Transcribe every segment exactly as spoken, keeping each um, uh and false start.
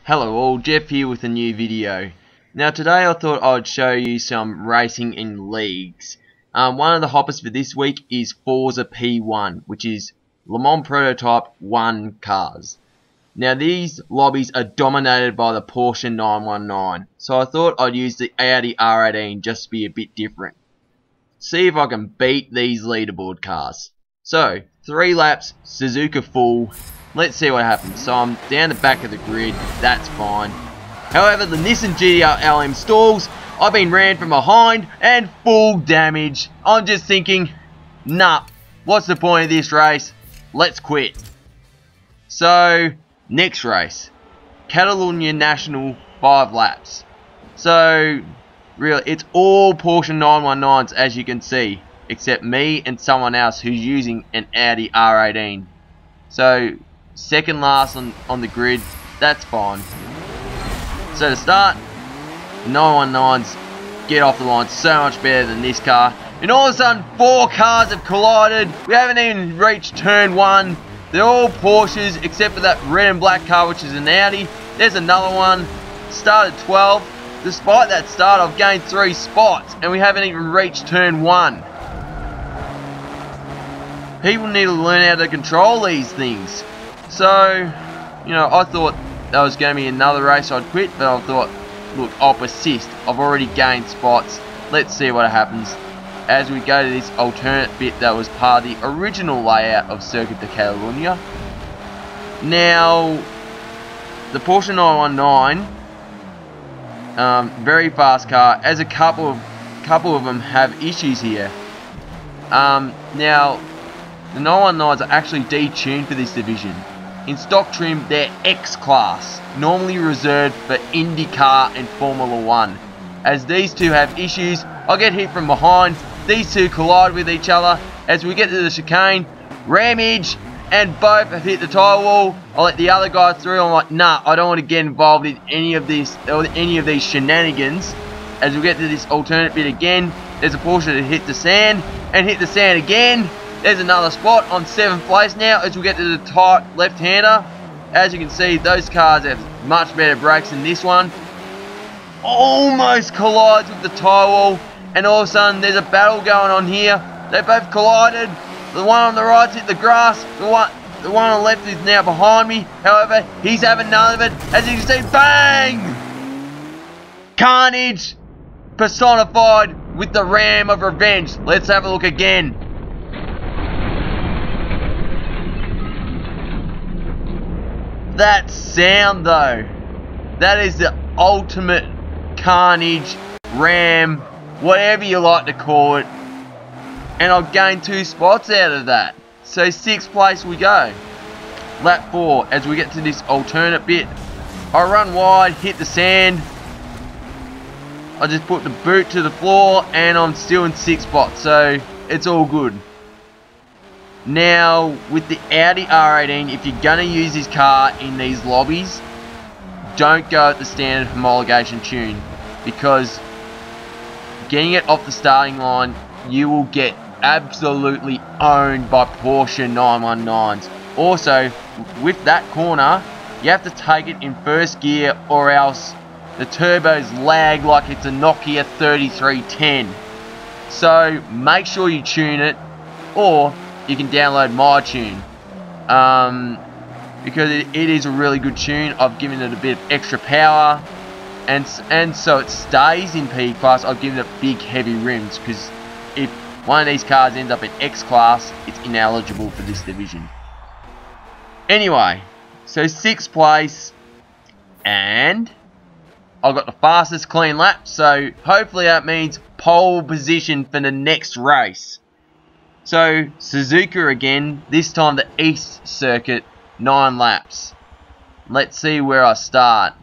Hello all, Jeff here with a new video. Now today I thought I'd show you some racing in leagues. Um, one of the hoppers for this week is Forza P one, which is Le Mans Prototype one cars. Now these lobbies are dominated by the Porsche nine one nine, so I thought I'd use the Audi R eighteen just to be a bit different. See if I can beat these leaderboard cars. So, three laps, Suzuka full. Let's see what happens. So I'm down the back of the grid, that's fine. However, the Nissan G T R L M stalls. I've been ran from behind and full damage. I'm just thinking, nah, what's the point of this race? Let's quit. So, next race. Catalonia National, five laps. So, really, it's all Porsche nine one nines as you can see. Except me and someone else who's using an Audi R eighteen. So, second last on, on the grid, that's fine. So to start, nine one nines get off the line so much better than this car. And all of a sudden, four cars have collided. We haven't even reached turn one. They're all Porsches except for that red and black car, which is an Audi. There's another one. Started twelve. Despite that start, I've gained three spots, and we haven't even reached turn one. People need to learn how to control these things. So, you know, I thought that was going to be another race I'd quit, but I thought, look, I'll persist. I've already gained spots. Let's see what happens as we go to this alternate bit that was part of the original layout of Circuit de Catalunya. Now, the Porsche nine one nine, um, very fast car, as a couple of, couple of them have issues here. Um, now, the nine one nines are actually detuned for this division. In stock trim, they're X-Class, normally reserved for IndyCar and Formula one. As these two have issues, I get hit from behind, these two collide with each other. As we get to the chicane, ramage, and both have hit the tyre wall. I let the other guy through, I'm like, nah, I don't want to get involved in any of this, or any of these shenanigans. As we get to this alternate bit again, there's a Porsche that hit the sand, and hit the sand again. There's another spot on seventh place now as we get to the tight left-hander. As you can see, those cars have much better brakes than this one. Almost collides with the tyre wall, and all of a sudden there's a battle going on here. They both collided. The one on the right's hit the grass. The one, the one on the left is now behind me. However, he's having none of it. As you can see, bang! Carnage personified with the Ram of Revenge. Let's have a look again. That sound though, that is the ultimate carnage, ram, whatever you like to call it. And I've gained two spots out of that. So sixth place we go. Lap four, as we get to this alternate bit. I run wide, hit the sand. I just put the boot to the floor and I'm still in sixth spot. So it's all good. Now, with the Audi R eighteen, if you're going to use this car in these lobbies, don't go at the standard homologation tune, because getting it off the starting line, you will get absolutely owned by Porsche nine one nines. Also, with that corner, you have to take it in first gear or else the turbos lag like it's a Nokia thirty-three ten. So, make sure you tune it, or you can download my tune, um, because it, it is a really good tune. I've given it a bit of extra power, and and so it stays in P class. I've given it big heavy rims, because if one of these cars ends up in X class, it's ineligible for this division. Anyway, so sixth place, and I got the fastest clean lap, so hopefully that means pole position for the next race. So, Suzuka again, this time the East Circuit, nine laps. Let's see where I start.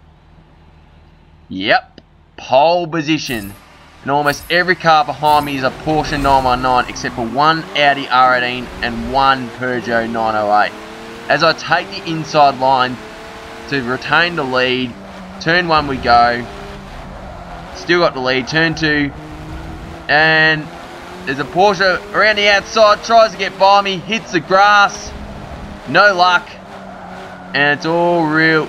Yep, pole position. And almost every car behind me is a Porsche nine one nine, except for one Audi R eighteen and one Peugeot nine oh eight. As I take the inside line to retain the lead, turn one we go. Still got the lead, turn two. And there's a Porsche around the outside, tries to get by me, hits the grass, no luck, and it's all real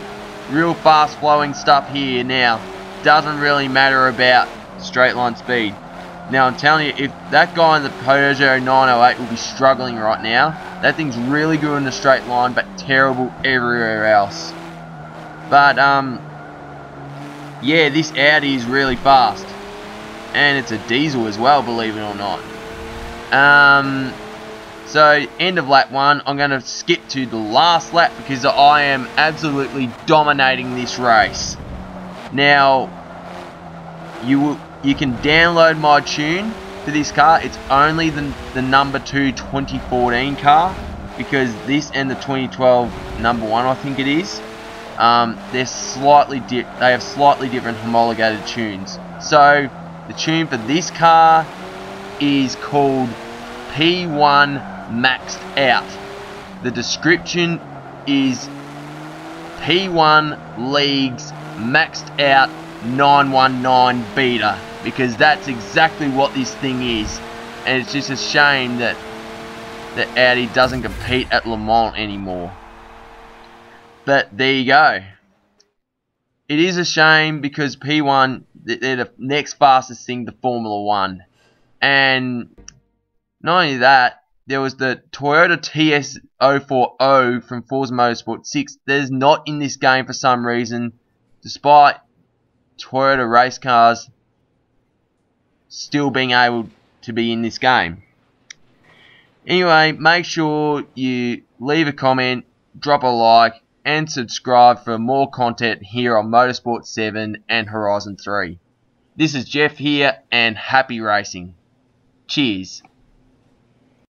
real fast flowing stuff here now. Doesn't really matter about straight line speed. Now I'm telling you, if that guy in the Peugeot nine oh eight will be struggling right now. That thing's really good in the straight line, but terrible everywhere else. But um, yeah, this Audi is really fast, and it's a diesel as well, believe it or not. Um, so end of lap one. I'm going to skip to the last lap because I am absolutely dominating this race. Now, you will. You can download my tune for this car. It's only the, the number two twenty fourteen car, because this and the twenty twelve number one, I think it is, um, they're slightly di they have slightly different homologated tunes. So the tune for this car is called P one Maxed Out. The description is P one Leagues Maxed Out nine one nine Beta, because that's exactly what this thing is. And it's just a shame that that Audi doesn't compete at Le Mans anymore. But there you go. It is a shame because P one, they're the next fastest thing to Formula One. And not only that, there was the Toyota T S zero forty from Forza Motorsport six. There's not in this game for some reason, despite Toyota race cars still being able to be in this game. Anyway, make sure you leave a comment, drop a like, and subscribe for more content here on Motorsport seven and Horizon three. This is Jeff here, and happy racing. Cheers.